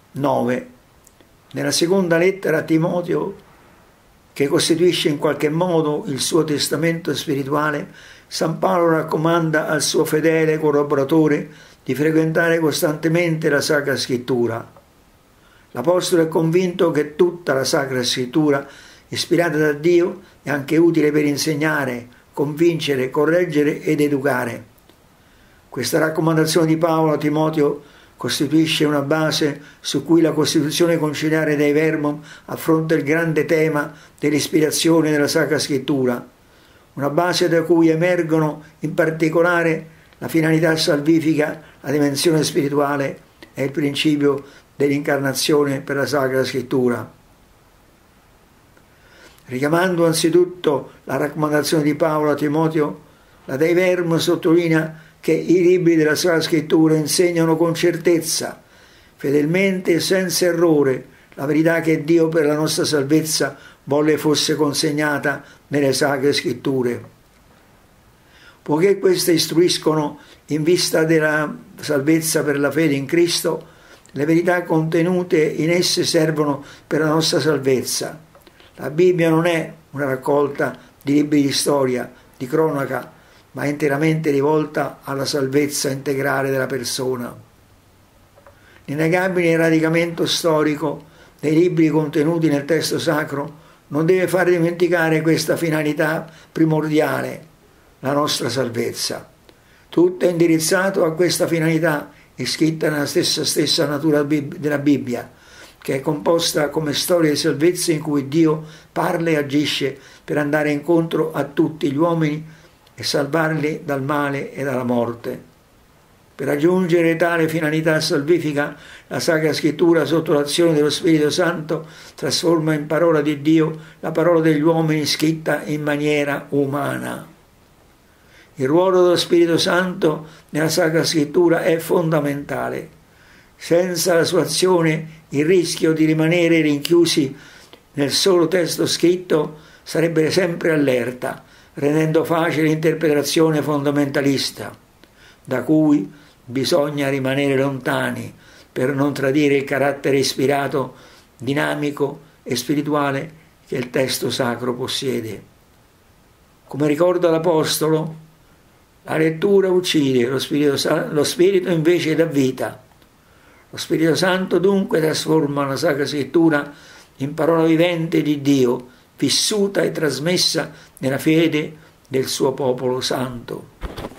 9. Nella seconda lettera a Timoteo, che costituisce in qualche modo il suo testamento spirituale, San Paolo raccomanda al suo fedele collaboratore di frequentare costantemente la Sacra Scrittura. L'Apostolo è convinto che tutta la Sacra Scrittura, ispirata da Dio, è anche utile per insegnare, convincere, correggere ed educare. Questa raccomandazione di Paolo a Timoteo costituisce una base su cui la Costituzione conciliare dei Verbum affronta il grande tema dell'ispirazione della Sacra Scrittura, una base da cui emergono in particolare la finalità salvifica, la dimensione spirituale e il principio dell'incarnazione per la Sacra Scrittura. Richiamando anzitutto la raccomandazione di Paolo a Timoteo, la Dei Verbum sottolinea che i libri della Sacra Scrittura insegnano con certezza, fedelmente e senza errore, la verità che Dio per la nostra salvezza volle fosse consegnata nelle Sacre Scritture. Poiché queste istruiscono in vista della salvezza per la fede in Cristo, le verità contenute in esse servono per la nostra salvezza. La Bibbia non è una raccolta di libri di storia, di cronaca, ma è interamente rivolta alla salvezza integrale della persona. L'innegabile radicamento storico dei libri contenuti nel testo sacro non deve far dimenticare questa finalità primordiale, la nostra salvezza. Tutto è indirizzato a questa finalità, iscritta nella stessa natura della Bibbia, che è composta come storia di salvezza in cui Dio parla e agisce per andare incontro a tutti gli uomini e salvarli dal male e dalla morte. Per raggiungere tale finalità salvifica, la Sacra Scrittura, sotto l'azione dello Spirito Santo, trasforma in parola di Dio la parola degli uomini scritta in maniera umana. Il ruolo dello Spirito Santo nella Sacra Scrittura è fondamentale. Senza la sua azione, il rischio di rimanere rinchiusi nel solo testo scritto sarebbe sempre allerta, rendendo facile l'interpretazione fondamentalista, da cui bisogna rimanere lontani per non tradire il carattere ispirato, dinamico e spirituale che il testo sacro possiede. Come ricorda l'Apostolo, la lettura uccide, lo Spirito invece dà vita. Lo Spirito Santo dunque trasforma la Sacra Scrittura in parola vivente di Dio, vissuta e trasmessa nella fede del suo popolo santo.